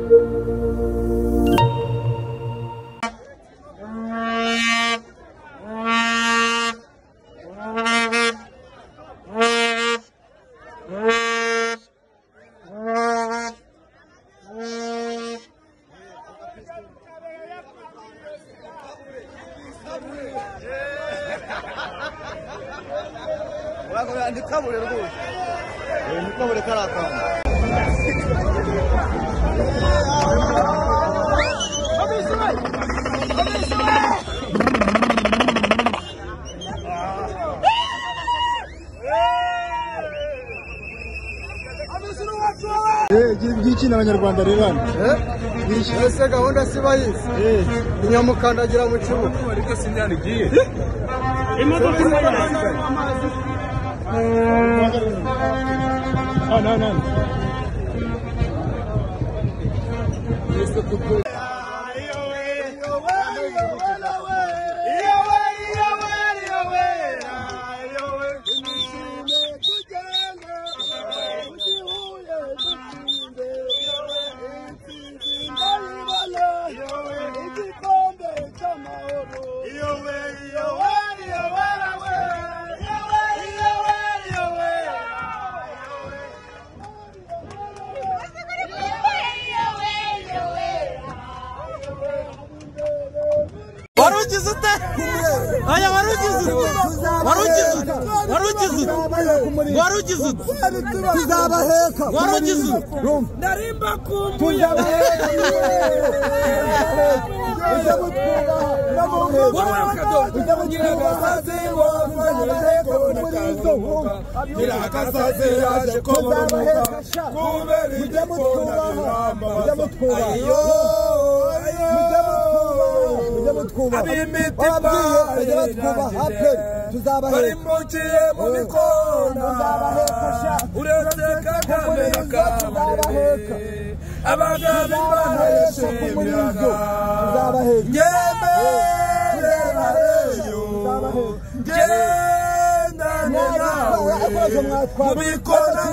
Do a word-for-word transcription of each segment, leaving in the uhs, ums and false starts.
Giki n'abanyarwanda rebana eh ese gahunda sibayizi eh inyamukandagira mu kibuga ariko sinyana igiye imodoka amazi ah no no ese kuko Aya warugize warugize warugize warugize tuzabaheka warugize narimba kumbuye barimukiye mu bikona uretse kagame kabaheka abagabo baheshe imiraga nyemereyo gendane nawe mu bikona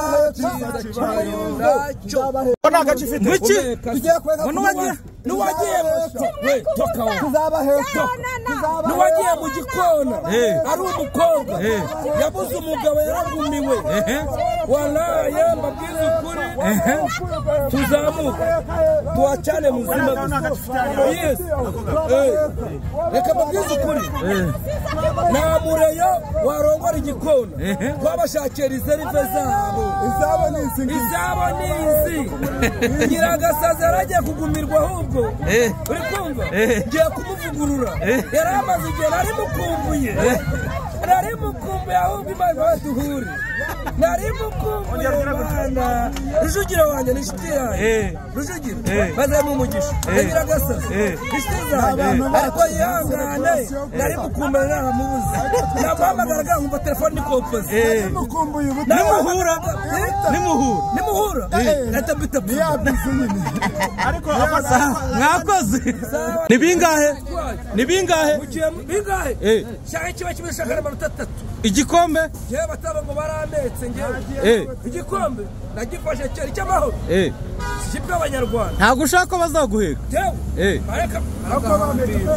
nacyo Mwiki nuwagiye we toka tuzabaheka nuwagiye mu gikona ari umukobwa yabuze umugabo yaragumiwe wallahi mbabwiza ukuri tuzamuka tuachane muzima yes reka mbabwiza ukuri na mureyo warongora igikona twabashakira reserve zabo izabo nisi izabo nisi nyiragasaza yaragiye kugumirwa ahubwo uri kumva ngiye kumuvugurura yaramaze igihe nari mukumbuye nari mukumbuye ahubwo imana baduhure nari mukumbuye bana Rujugiro wanjye ni inshuti yawe Rujugiro bazamu umugisha nyiragasaza inshuti zawe ariko yihangane nari mukumbuye naramubuze namuhamagaraga nkumva telefone ni kompoze mukumbuye ubu nimuhura nimuhura nimuhura leta bita ariko mwakoze ni bingahe ni bingahe bingahe eh cyangwa kiba kibishaka amanota atatu igikombe yewe bataba ngo barametse ngewe eh igikombe nagifashe cyari cy'amahoro eh kibwa abanyarwanda ntago ushaka bazaguheka yewe eh bareka barameka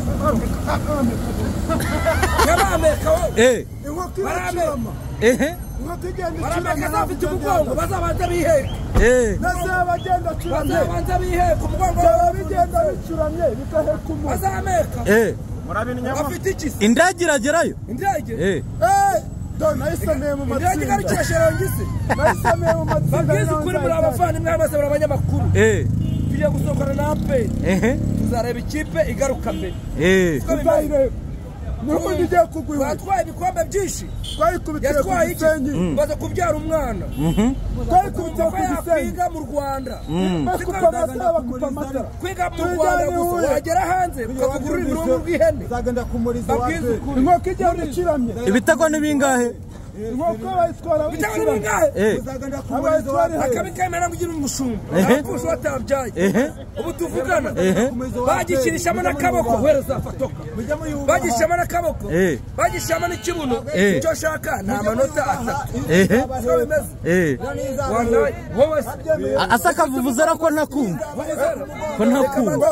yabameka wo eh barameka eh barameka zafite umugongo bazabanza biheka eh bazabagenda curamye bazabanza biheka umugongo bigenda bicuramye bikaheka umuntu bazameka eh bafite iki indage iragerayo indage eh eh don nayisameye mu matsinda indage garukira sherongisi nayisameye mu matsinda babwiza ukuri muri abafana mwamaze barabanyamakuru eh tugiye gusohokana na ape eh tuzareba ikipe igaruka mbere eh n'ubundi ugiye kugwiwe batwaye ibikombe byinshi twayikubitiye ku gisenyi baza kubyara umwana twayikubitiye ku gisenyi kwiga mu Rwanda bakupa amatara bakupa amatara kwiga mu Rwanda gusa wagera hanze ukavugurura ururimi rw'ihene zagenda kumuriza wawe inkoko igenda icuramye ibitego ni bingahe inkoko bayitwara bitanga bingahe uzagenda kumurizo akabikamera kugira umushumba abakuzi batabyaye ubu tuvugana bagishirishamo n'akaboko wereza fatoka bagishamo n'akaboko bagishamo n'ikibuno cyo shaka nta manota atatu eh wowe asaka vuvuzera ko nakumva ko nakumva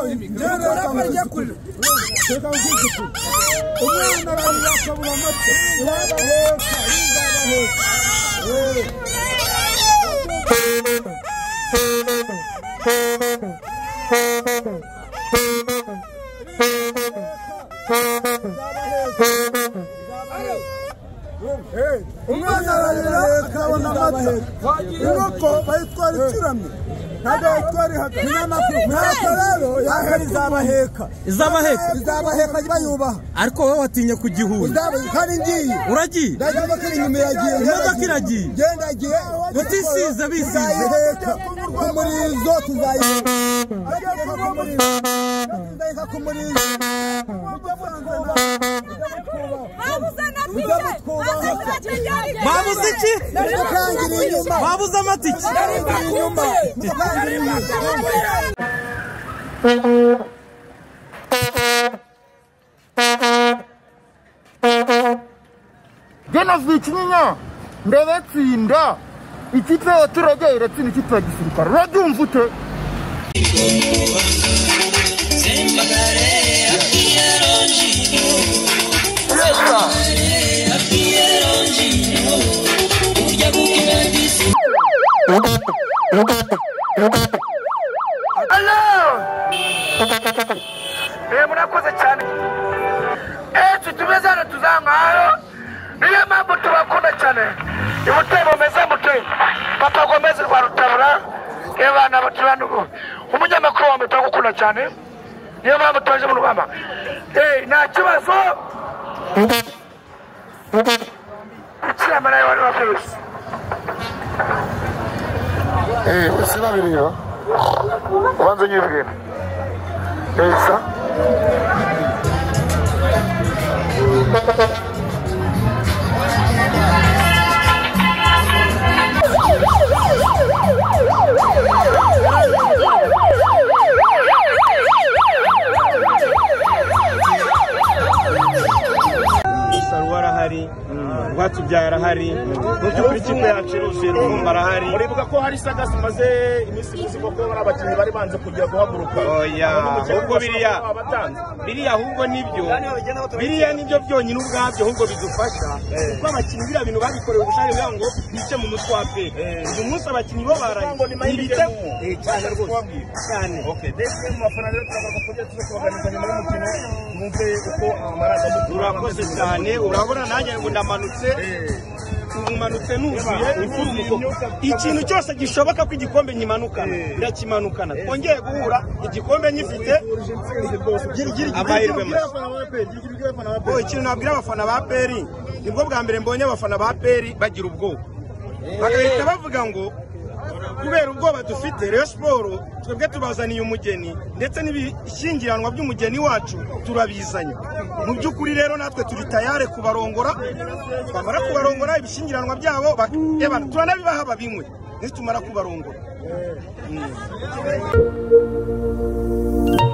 umwana bari yakabura amata urabaheka umwana bari yakabura amata inkoko bayitwara icuramye ntabwo bayitwara ihagaze inkoko rero yahera izabaheka izabaheka izabaheka bayubaha ariko wowe watinye kugihuza kandi ngiye uragiye ndagiye kiri inyuma yagiye imodoka iragiye genda agiye utisize bisize kumurizo tuzayiheka tuzayiheka kumurizo babuze iki babuze amatike Gena vikinyinya ndebetsinda ikipe y'abaturage iratsinda ikipe ya gisirikare urabyumva ute Eh murakoze cyane eh tutumezana tuzangayo niyo mpamvu tubakunda cyane ibutebo meze mute papa gomeze rwa rutabura ebana baturandugo umunyamakuru wa mutako gukunda cyane niyo mpamvu twaje mu rwanda eh nta kibazo icyamara y'abari bafise eh usiba biriyo ubanze nyibwira esa hari rwatubyara hari n'ukuri ikipe yacu iruzuye rumba arahari uribuka ko hari sagasi maze iminsi muziko ko abakinnyi bari banze kujya guhaguruka oya ahubwo biriya biriya ahubwo nibyo biriya nibyo byonyine ubwabyo ahubwo bidufasha kuko abakinnyi biriya bintu babikorewe ubushake bwabo ngo bice mu mutwe wa pe uyu munsi abakinnyi bo baraye nibite cyane rwose cyane okay ndetse mu bafana rero turagaruka kujya tuze kubaganiza nyuma y'umukino mwumve uko amaraga urakoze cyane urabona nanjye ngo ndamanutse umanutse nuzuye ikintu cyose gishoboka ko igikombe nyimanukana ndakimanukana twongeye guhura igikombe nyifite amahirwe mashya oh ikintu nabwira abafana ba peri nibwo bwa mbere mbonye abafana ba peri bagira ubwoba bagahita bavuga ngo kubera ubwoba dufite Rayon Sport twebwe tubazaniye umugeni ndetse n'ibishyingiranwa by'umugeni wacu turabizanye mu by'ukuri rero natwe turi tayare kubarongora bamara kubarongora ibishyingiranwa byabo turanabibaha babinywe nitumara kubarongora